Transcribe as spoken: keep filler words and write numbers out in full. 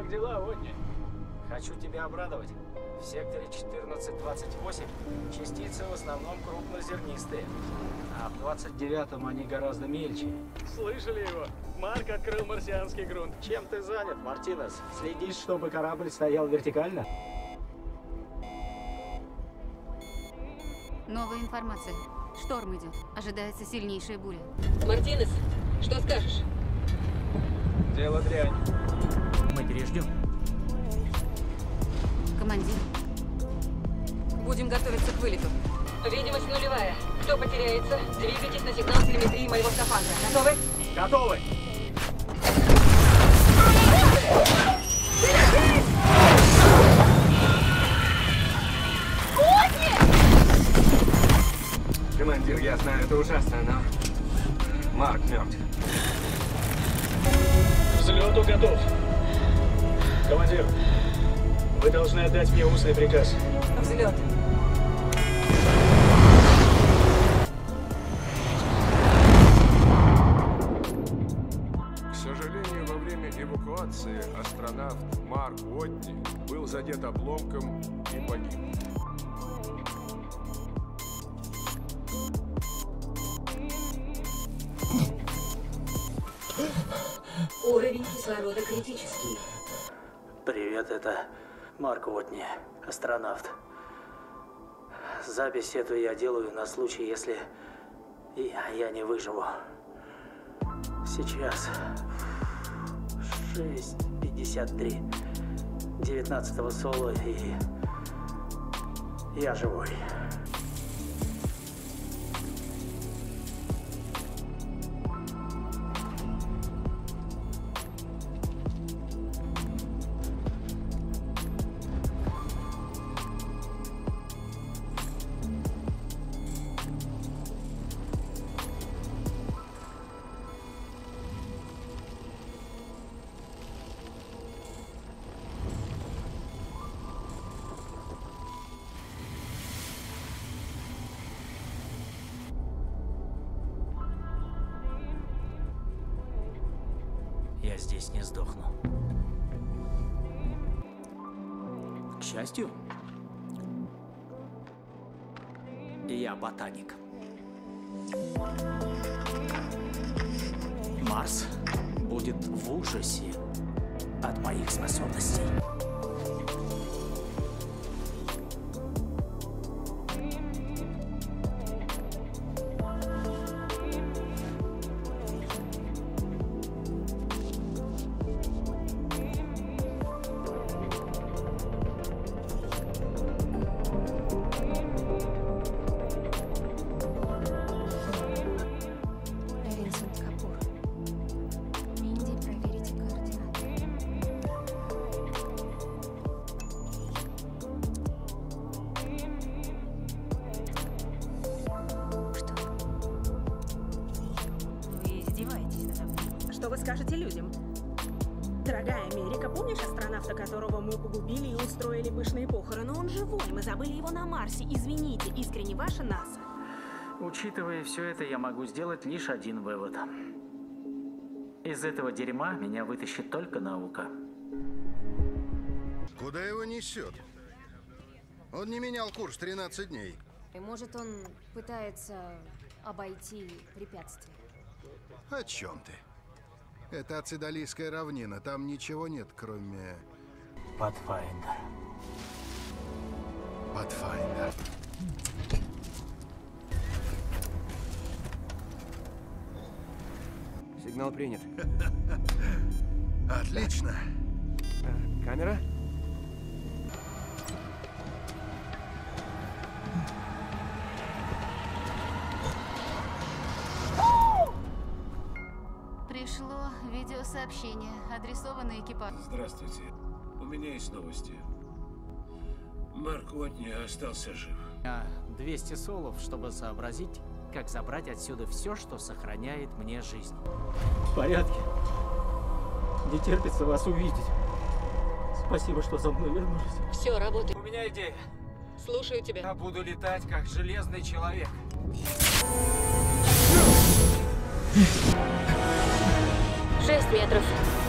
Как дела, Одни? Хочу тебя обрадовать. В секторе четырнадцать двадцать восемь частицы в основном крупнозернистые, а в двадцать девятом они гораздо мельче. Слышали его? Марк открыл марсианский грунт. Чем ты занят, Мартинес? Следишь, чтобы корабль стоял вертикально? Новая информация. Шторм идет. Ожидается сильнейшая буря. Мартинес, что скажешь? Дело дрянь. Мы переждем. Командир. Будем готовиться к вылету. Видимость нулевая. Кто потеряется, двигайтесь на сигнал телеметрии моего скафандра. Готовы? Готовы! Командир, я знаю, это ужасно, но Марк мертв. К взлету готов. Командир, вы должны отдать мне устный приказ. Взлет. К сожалению, во время эвакуации астронавт Марк Одни был задет обломком и погиб. Уровень кислорода критический. Привет, это Марк Одни, астронавт. Запись эту я делаю на случай, если я, я не выживу. Сейчас шесть пятьдесят три девятнадцатого соло, и я живой. Я здесь не сдохну. К счастью, я ботаник. Марс будет в ужасе от моих способностей. Что вы скажете людям? Дорогая Америка, помнишь астронавта, которого мы погубили и устроили пышные похороны? Он живой, мы забыли его на Марсе. Извините, искренне ваша НАСА. Учитывая все это, я могу сделать лишь один вывод. Из этого дерьма меня вытащит только наука. Куда его несет? Он не менял курс тринадцать дней. И может, он пытается обойти препятствия. О чем ты? Это Ацидалийская равнина. Там ничего нет, кроме... Pathfinder. Pathfinder. Сигнал принят. Отлично. А, камера? Пришло видеосообщение, адресованное экипажу. Здравствуйте. У меня есть новости. Марк Одни остался жив. А двести солов, чтобы сообразить, как забрать отсюда все, что сохраняет мне жизнь. В порядке. Не терпится вас увидеть. Спасибо, что за мной вернулись. Все, работай. У меня идея. Слушаю тебя. Я буду летать, как железный человек. Шесть метров.